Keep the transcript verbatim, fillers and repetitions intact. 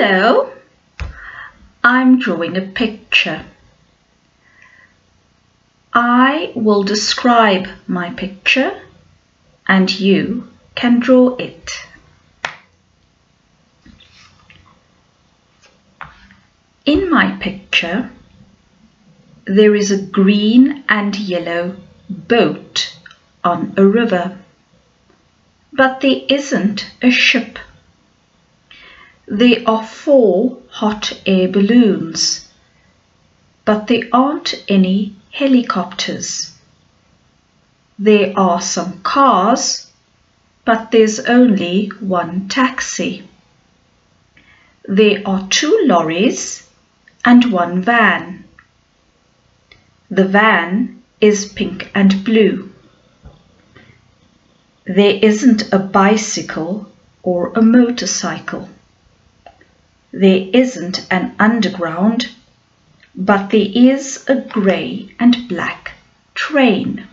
Hello, I'm drawing a picture. I will describe my picture and you can draw it. In my picture, there is a green and yellow boat on a river, but there isn't a ship. There are four hot air balloons, but there aren't any helicopters. There are some cars, but there's only one taxi. There are two lorries and one van. The van is pink and blue. There isn't a bicycle or a motorcycle. There isn't an underground, but there is a grey and black train.